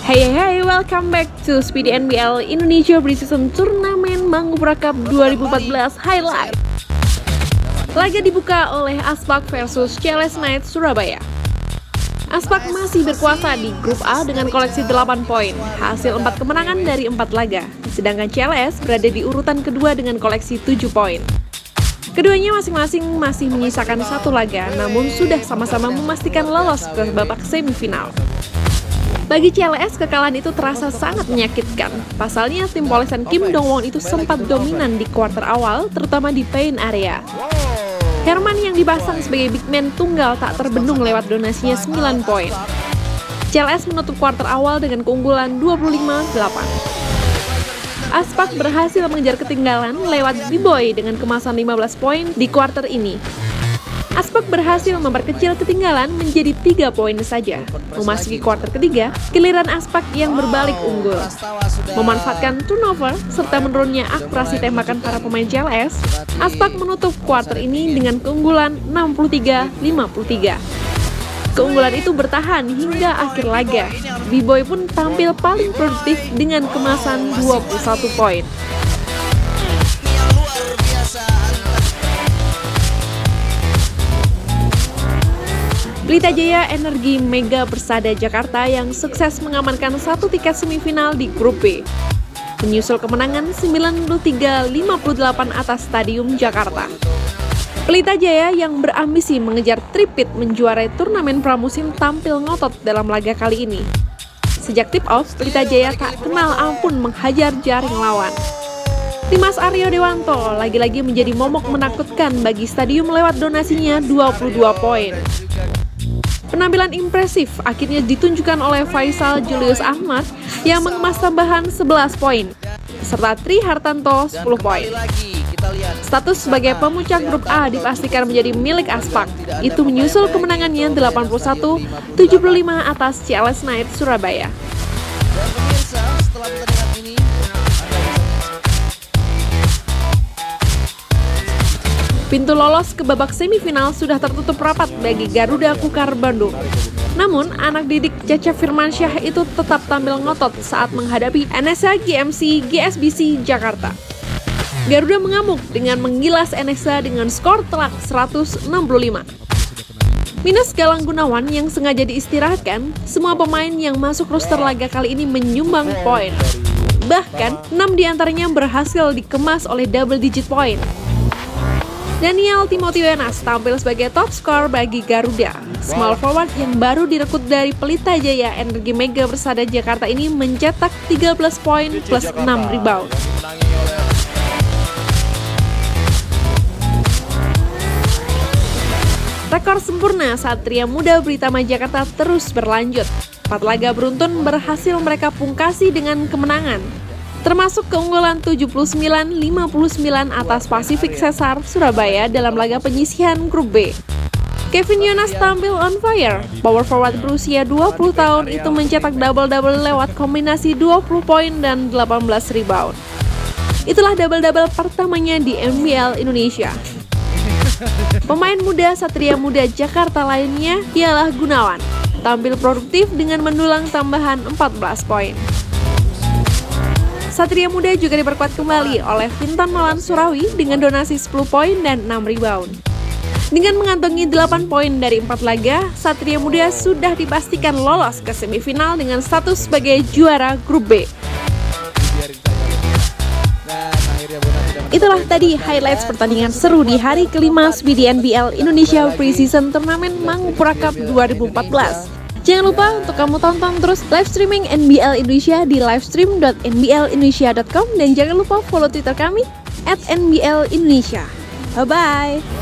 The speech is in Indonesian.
Hey, welcome back to Speedy NBL Indonesia Preseason Turnamen Mangupra Cup 2014 Highlight. Laga dibuka oleh Aspak versus CLS Knights Surabaya. Aspak masih berkuasa di grup A dengan koleksi 8 poin, hasil 4 kemenangan dari 4 laga. Sedangkan CLS berada di urutan kedua dengan koleksi 7 poin. Keduanya masing-masing masih menyisakan 1 laga, namun sudah sama-sama memastikan lolos ke babak semifinal. Bagi CLS, kekalahan itu terasa sangat menyakitkan. Pasalnya, tim polesan Kim Dong-won itu sempat dominan di kuarter awal, terutama di paint area. Herman yang dipasang sebagai big man tunggal tak terbendung lewat donasinya 9 poin. CLS menutup kuarter awal dengan keunggulan 25-8. Aspak berhasil mengejar ketinggalan lewat B-Boy dengan kemasan 15 poin di kuarter ini. Aspak berhasil memperkecil ketinggalan menjadi 3 poin saja. Memasuki kuarter ketiga, giliran Aspak yang berbalik unggul. Memanfaatkan turnover serta menurunnya akurasi tembakan para pemain CLS, Aspak menutup kuarter ini dengan keunggulan 63-53. Keunggulan itu bertahan hingga akhir laga. B-Boy pun tampil paling produktif dengan kemasan 21 poin. Pelita Jaya Energi Mega Persada Jakarta yang sukses mengamankan 1 tiket semifinal di grup B. Menyusul kemenangan 93-58 atas Stadium Jakarta. Pelita Jaya yang berambisi mengejar tripit menjuarai turnamen pramusim tampil ngotot dalam laga kali ini. Sejak tip-off, Pelita Jaya tak kenal ampun menghajar jaring lawan. Dimas Aryo Dewanto lagi-lagi menjadi momok menakutkan bagi Stadium lewat donasinya 22 poin. Penampilan impresif akhirnya ditunjukkan oleh Faisal Julius Ahmad yang mengemas tambahan 11 poin, serta Tri Hartanto 10 poin. Status sebagai pemuncak grup A dipastikan menjadi milik Aspak. Itu menyusul kemenangannya 81-75 atas CLS Knights Surabaya. Pintu lolos ke babak semifinal sudah tertutup rapat bagi Garuda Kukar Bandung. Namun, anak didik Cecep Firmansyah itu tetap tampil ngotot saat menghadapi NSA GMC GSBC Jakarta. Garuda mengamuk dengan menggilas NSA dengan skor telak 165. Minus Galang Gunawan yang sengaja diistirahatkan, semua pemain yang masuk roster laga kali ini menyumbang poin. Bahkan, 6 diantaranya berhasil dikemas oleh double digit poin. Daniel Timothy Wenas tampil sebagai top skor bagi Garuda. Small forward yang baru direkrut dari Pelita Jaya Energi Mega Persada Jakarta ini mencetak 13 poin plus 6 rebound. Rekor sempurna Satria Muda Britama Jakarta terus berlanjut. 4 laga beruntun berhasil mereka pungkasi dengan kemenangan, termasuk keunggulan 79-59 atas Pacific Cesar Surabaya dalam laga penyisihan grup B. Kevin Yonas tampil on fire. Power forward berusia 20 tahun itu mencetak double-double lewat kombinasi 20 poin dan 18 rebound. Itulah double-double pertamanya di NBL Indonesia. Pemain muda Satria Muda Jakarta lainnya ialah Gunawan. Tampil produktif dengan mendulang tambahan 14 poin. Satria Muda juga diperkuat kembali oleh Vinton Malan Surawi dengan donasi 10 poin dan 6 rebound. Dengan mengantongi 8 poin dari 4 laga, Satria Muda sudah dipastikan lolos ke semifinal dengan status sebagai juara grup B. Itulah tadi highlights pertandingan seru di hari kelima Speedy NBL Indonesia Preseason Turnamen Mangupra Cup 2014. Jangan lupa untuk kamu tonton terus live streaming NBL Indonesia di livestream.nblindonesia.com dan jangan lupa follow Twitter kami @NBL Indonesia. Bye-bye!